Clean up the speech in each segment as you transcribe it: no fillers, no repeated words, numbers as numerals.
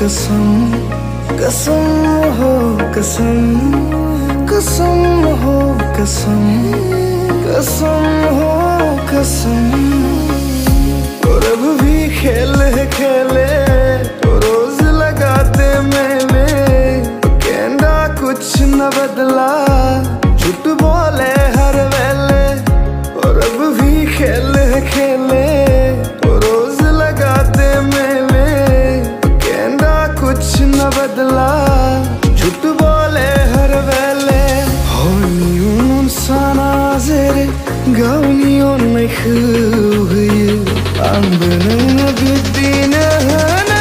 कसम कसम हो कसम, कसम हो कसम, कसम हो कसम। और अब भी खेले तो रोज लगाते मेले, कहना कुछ न बदला, झूठ बोले हर वेले। और अब भी खेले तो रोज लगाते मेले, कहना कुछ न बदला, झूठ बोले हर वेले। Hoyun sana zere gavniyon mekhuyu anbının bittiğine hana.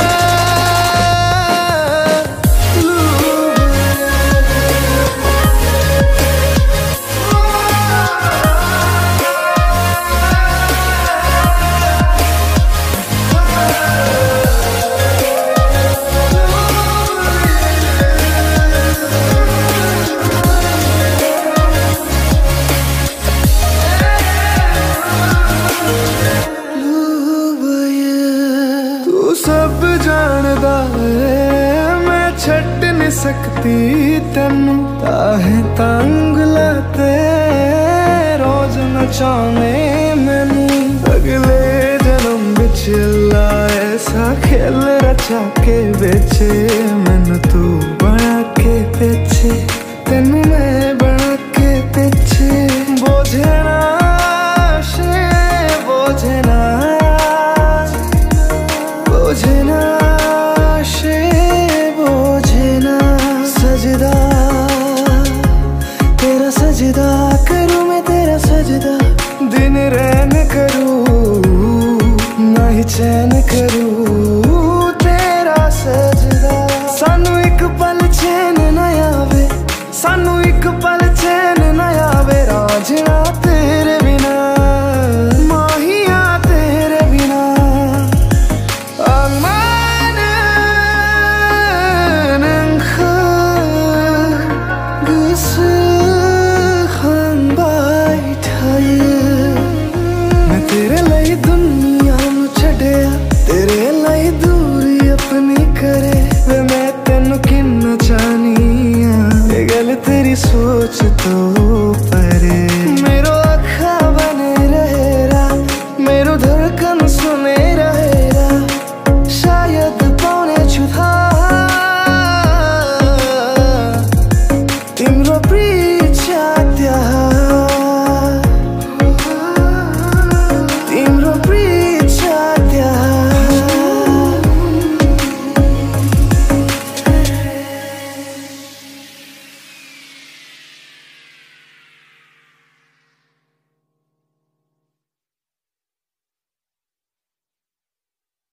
सब जानदा है मैं छट नहीं सकती तेनू, ताहे तंग लाते रोज नचाने मैनू। अगले जन्म बिच अल्लाह ऐसा खेल रचा के बेचे, मैनू तू बना के बेचे, तेनू मैं बना के बेचे। बोझे ना बोझे ना बोझे ना शे बोझे ना, सजदा तेरा सजदा करूं मैं तेरा सजदा, दिन रैन करूं ना ही चैन करूं तेरा सजदा। सानू एक पल चैन ना आवे, सानू एक पल चैन ना आवे, राजना तेरे बिना माहिया तेरे बिना। मैं तेरे लाई दुनिया नू छड़िया, तेरे लाई दूरी अपनी करे, वे मैं तेनू किन्ना चाहनी आ, ये गल तेरी सोच तो परे।